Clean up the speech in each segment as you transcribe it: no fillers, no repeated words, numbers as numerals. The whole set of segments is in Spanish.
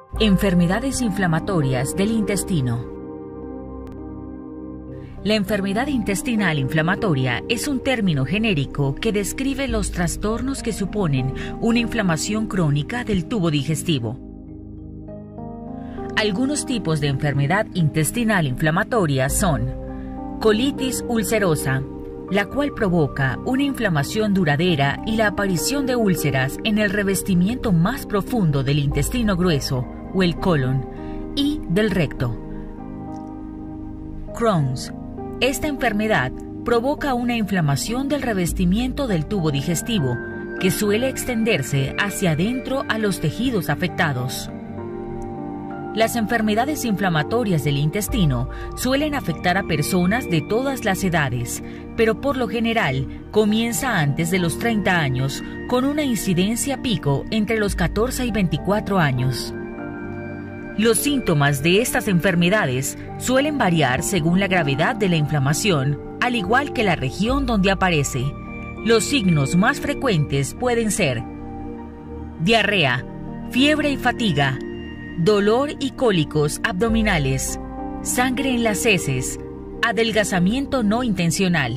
Enfermedades inflamatorias del intestino. La enfermedad intestinal inflamatoria es un término genérico que describe los trastornos que suponen una inflamación crónica del tubo digestivo. Algunos tipos de enfermedad intestinal inflamatoria son colitis ulcerosa, la cual provoca una inflamación duradera y la aparición de úlceras en el revestimiento más profundo del intestino grueso o el colon y del recto. Crohn's. Esta enfermedad provoca una inflamación del revestimiento del tubo digestivo que suele extenderse hacia adentro a los tejidos afectados. Las enfermedades inflamatorias del intestino suelen afectar a personas de todas las edades, pero por lo general comienza antes de los 30 años, con una incidencia pico entre los 14 y 24 años. Los síntomas de estas enfermedades suelen variar según la gravedad de la inflamación, al igual que la región donde aparece. Los signos más frecuentes pueden ser diarrea, fiebre y fatiga, dolor y cólicos abdominales, sangre en las heces, adelgazamiento no intencional.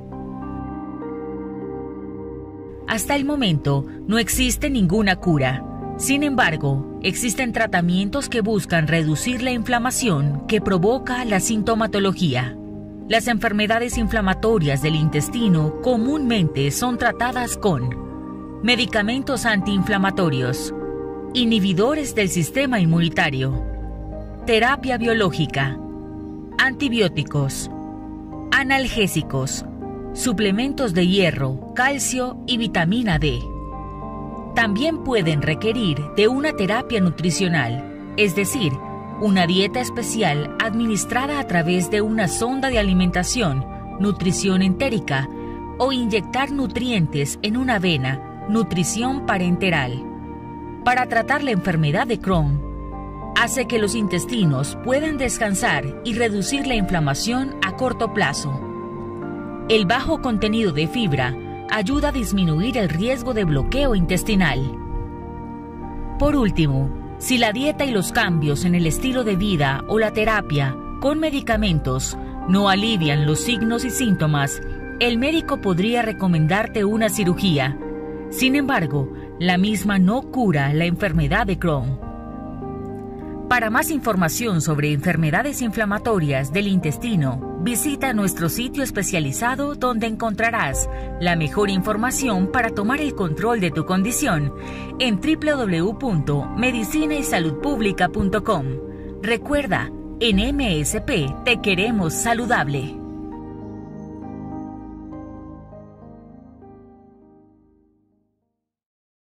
Hasta el momento no existe ninguna cura. Sin embargo, existen tratamientos que buscan reducir la inflamación que provoca la sintomatología. Las enfermedades inflamatorias del intestino comúnmente son tratadas con medicamentos antiinflamatorios, inhibidores del sistema inmunitario, terapia biológica, antibióticos, analgésicos, suplementos de hierro, calcio y vitamina D. También pueden requerir de una terapia nutricional, es decir, una dieta especial administrada a través de una sonda de alimentación, nutrición entérica, o inyectar nutrientes en una vena, nutrición parenteral. Para tratar la enfermedad de Crohn, hace que los intestinos puedan descansar y reducir la inflamación a corto plazo. El bajo contenido de fibra ayuda a disminuir el riesgo de bloqueo intestinal. Por último, si la dieta y los cambios en el estilo de vida o la terapia con medicamentos no alivian los signos y síntomas, el médico podría recomendarte una cirugía. Sin embargo, la misma no cura la enfermedad de Crohn. Para más información sobre enfermedades inflamatorias del intestino, visita nuestro sitio especializado donde encontrarás la mejor información para tomar el control de tu condición en www.medicinaysaludpublica.com. Recuerda, en MSP te queremos saludable.